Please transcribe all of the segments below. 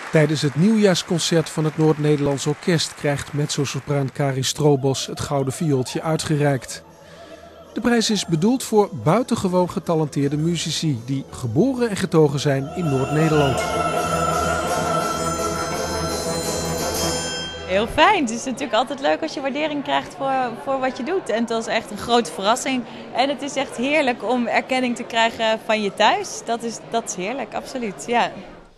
Tijdens het nieuwjaarsconcert van het Noord-Nederlands Orkest krijgt mezzosopraan Karin Strobos het gouden viooltje uitgereikt. De prijs is bedoeld voor buitengewoon getalenteerde muzici die geboren en getogen zijn in Noord-Nederland. Heel fijn. Het is natuurlijk altijd leuk als je waardering krijgt voor wat je doet. En het was echt een grote verrassing. En het is echt heerlijk om erkenning te krijgen van je thuis. Dat is heerlijk, absoluut. Ja.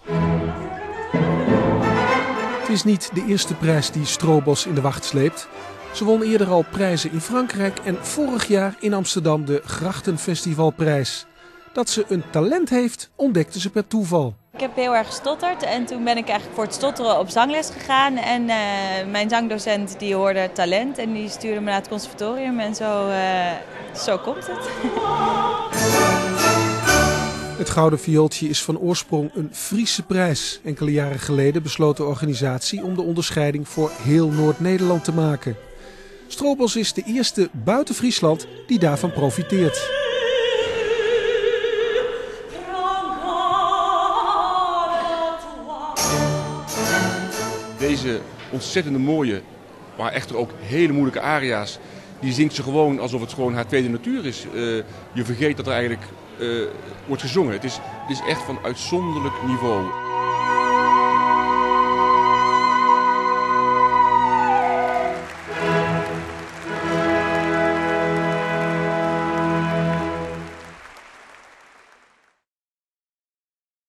Het is niet de eerste prijs die Strobos in de wacht sleept. Ze won eerder al prijzen in Frankrijk en vorig jaar in Amsterdam de Grachtenfestivalprijs. Dat ze een talent heeft, ontdekte ze per toeval. Ik heb heel erg gestotterd en toen ben ik eigenlijk voor het stotteren op zangles gegaan. En mijn zangdocent die hoorde talent en die stuurde me naar het conservatorium en zo komt het. Het gouden viooltje is van oorsprong een Friese prijs. Enkele jaren geleden besloot de organisatie om de onderscheiding voor heel Noord-Nederland te maken. Strobos is de eerste buiten Friesland die daarvan profiteert. Deze ontzettende mooie, maar echter ook hele moeilijke aria's, die zingt ze gewoon alsof het gewoon haar tweede natuur is. Je vergeet dat er eigenlijk wordt gezongen. Het is echt van uitzonderlijk niveau.